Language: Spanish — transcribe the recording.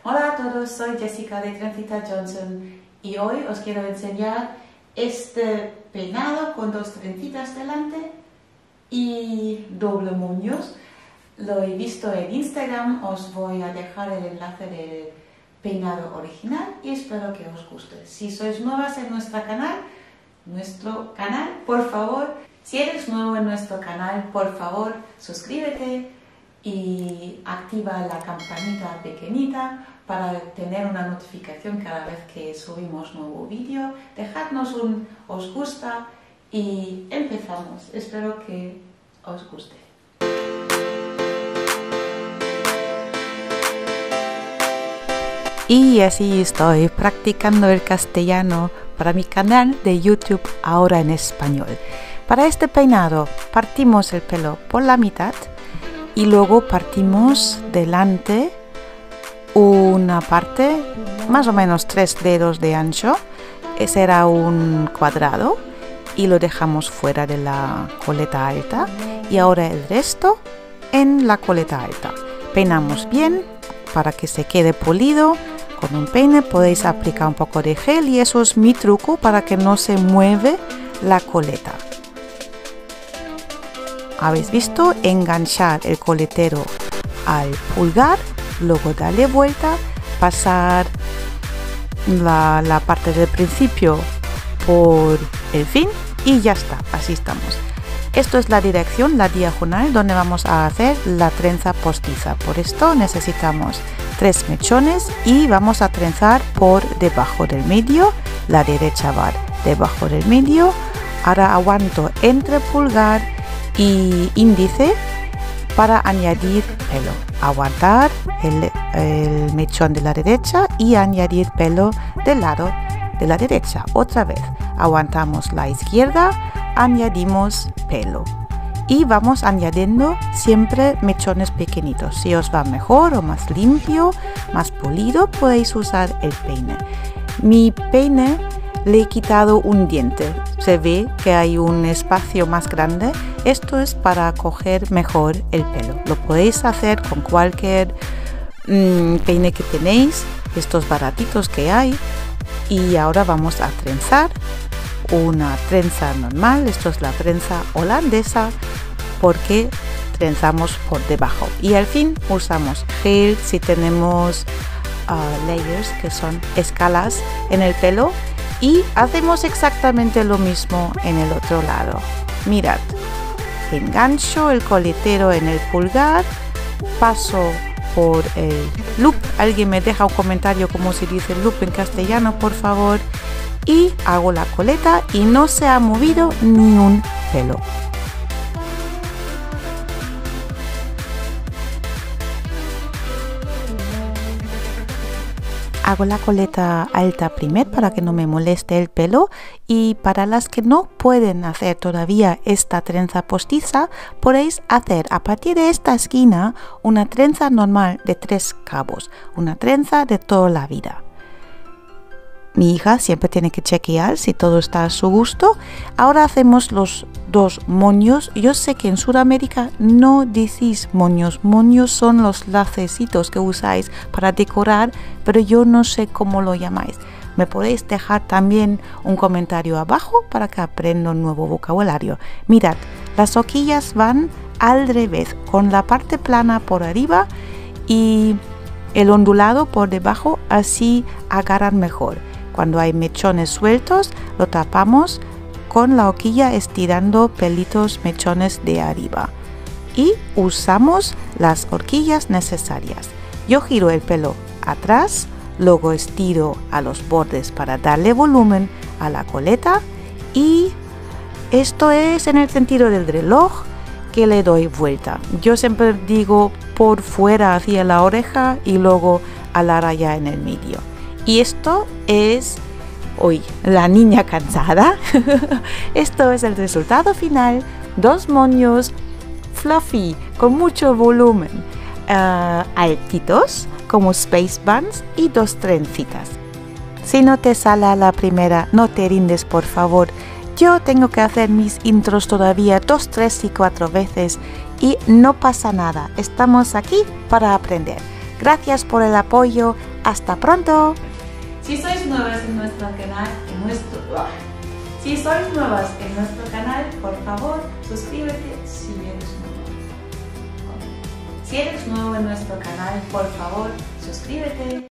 Hola a todos, soy Jessica de Trencita Johnson y hoy os quiero enseñar este peinado con dos trencitas delante y doble moños. Lo he visto en Instagram, os voy a dejar el enlace del peinado original y espero que os guste. Si sois nuevas en nuestro canal, por favor, si eres nuevo en nuestro canal, por favor, suscríbete y activa la campanita pequeñita para tener una notificación cada vez que subimos nuevo vídeo. Dejadnos un os gusta y empezamos. Espero que os guste. Y así estoy practicando el castellano para mi canal de YouTube ahora en español. Para este peinado partimos el pelo por la mitad y luego partimos delante una parte, más o menos 3 dedos de ancho, será un cuadrado y lo dejamos fuera de la coleta alta y ahora el resto en la coleta alta. Peinamos bien para que se quede polido. Con un peine podéis aplicar un poco de gel y eso es mi truco para que no se mueve la coleta. ¿Habéis visto? Enganchar el coletero al pulgar, luego darle vuelta, pasar la parte del principio por el fin y ya está, así estamos. Esto es la dirección, la diagonal, donde vamos a hacer la trenza postiza. Por esto necesitamos 3 mechones y vamos a trenzar por debajo del medio. La derecha va debajo del medio. Ahora aguanto entre pulgar y índice para añadir pelo. Aguantar el mechón de la derecha y añadir pelo del lado de la derecha. Otra vez, aguantamos la izquierda, añadimos pelo y vamos añadiendo siempre mechones pequeñitos. Si os va mejor o más limpio, más polido, podéis usar el peine. Mi peine le he quitado un diente, se ve que hay un espacio más grande. Esto es para coger mejor el pelo. Lo podéis hacer con cualquier peine que tenéis, estos baratitos que hay. Y ahora vamos a trenzar una trenza normal. Esto es la trenza holandesa porque trenzamos por debajo y al fin usamos gel si tenemos layers, que son escalas en el pelo, y hacemos exactamente lo mismo en el otro lado. Mirad, engancho el coletero en el pulgar, paso por el loop. Alguien me deja un comentario cómo se dice loop en castellano, por favor. Y hago la coleta y no se ha movido ni un pelo. Hago la coleta alta primero para que no me moleste el pelo, y para las que no pueden hacer todavía esta trenza postiza, podéis hacer a partir de esta esquina una trenza normal de 3 cabos, una trenza de toda la vida. Mi hija siempre tiene que chequear si todo está a su gusto. Ahora hacemos los 2 moños. Yo sé que en Sudamérica no decís moños. Moños son los lacecitos que usáis para decorar, pero yo no sé cómo lo llamáis. Me podéis dejar también un comentario abajo para que aprenda un nuevo vocabulario. Mirad, las horquillas van al revés, con la parte plana por arriba y el ondulado por debajo, así agarran mejor. Cuando hay mechones sueltos, lo tapamos con la horquilla estirando pelitos mechones de arriba. Y usamos las horquillas necesarias. Yo giro el pelo atrás, luego estiro a los bordes para darle volumen a la coleta. Y esto es en el sentido del reloj que le doy vuelta. Yo siempre digo por fuera hacia la oreja y luego a la raya en el medio. Y esto es hoy la niña cansada. Esto es el resultado final. 2 moños fluffy con mucho volumen, altitos como space buns, y 2 trencitas. Si no te sale a la primera, no te rindes, por favor. Yo tengo que hacer mis intros todavía 2, 3 y 4 veces y no pasa nada. Estamos aquí para aprender. Gracias por el apoyo. ¡Hasta pronto! Si sois nuevas en nuestro canal, por favor, suscríbete si eres nuevo. Si eres nuevo en nuestro canal, por favor, suscríbete.